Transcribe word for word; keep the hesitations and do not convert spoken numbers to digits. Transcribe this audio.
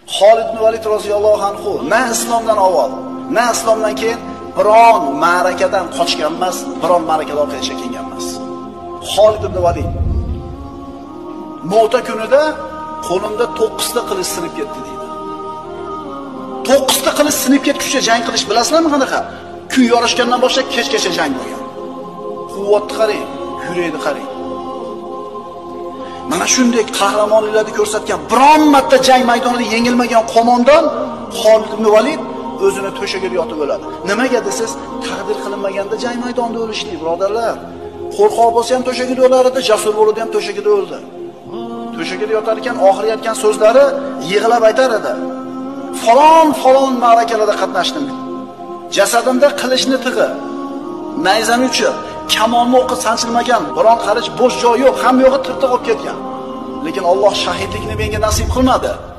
Xolid ibn Valid roziyallohu anhu na islomdan avval, na islomdan keyin biron ma'rakadan qochgan emas, biron ma'rakada orqaga chekingan emas. Xolid ibn Valid Mota kunida qo'limda to'qqiz ta qilich sinib ketdi deydi. to'qqiz ta qilich sinib ketguncha jang qilish bilasizlarmi qanaqa? Kun yorishgandan boshlab kechgacha jang bo'lgan. Quvvatni qarang, yurakni qarang. Mana shunday qahramonliklarni ko'rsatgan, biron marta jang maydonida yengilmagan qo'mondon Xolid ibn Valid o'zini to'shagida yotib o'ladi. Nimaga desiz, taqdir qilinmaganda jang maydonida o'lishdi, birodarlar. Qo'rqoq bo'lsa ham to'shagida o'lar edi, jasur bo'ldi ham to'shagida o'ldi. To'shagida yotar ekan, oxiri aytgan so'zlari yig'lab aytar edi. Falon falon ma'rakalarda qatnashdim. Jasadimda qilichni tig'i, nayzani uchi, kamonni o'qi sanchilmagan, biron qarich bo'sh joy yo'q, hamma yo'g'i tirtiq olib ketgan. Lekin Alloh shahidlikni menga nasib qilmadi.